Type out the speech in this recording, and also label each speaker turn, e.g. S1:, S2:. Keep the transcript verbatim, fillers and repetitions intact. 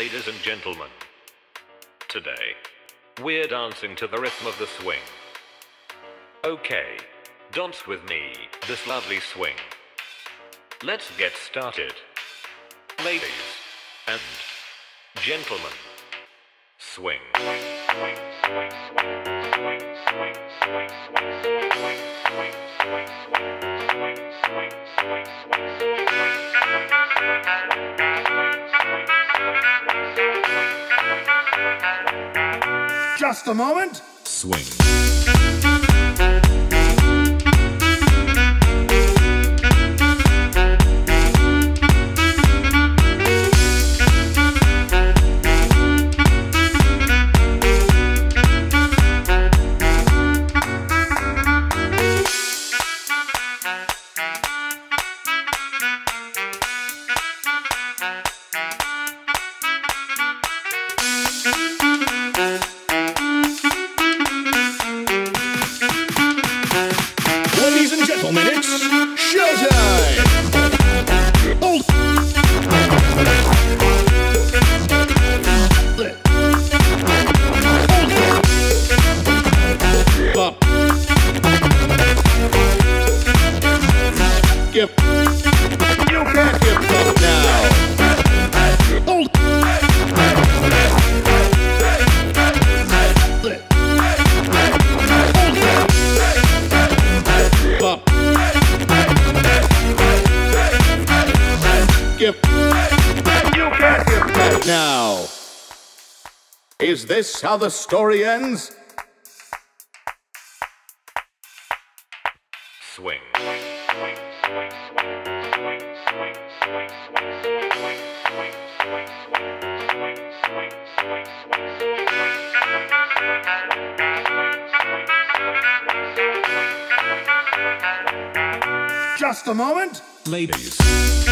S1: Ladies and gentlemen, today, we're dancing to the rhythm of the swing. Okay, dance with me, this lovely swing. Let's get started. Ladies and gentlemen, swing.
S2: Just a moment.
S3: Swing.
S2: Ladies and gentlemen, it's showtime! Hold. Up. Give. You can't give up now. Hold. Up. Give. You can't give up now. Is this how the story ends?
S1: Swing.
S2: Just a moment.
S3: Ladies